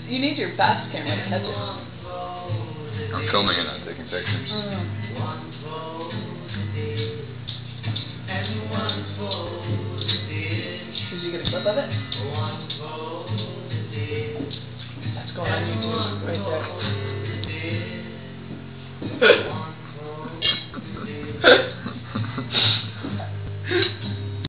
You need your fast camera to catch it. I'm filming it, not taking pictures. Did you get a clip of it? That's going on YouTube right there.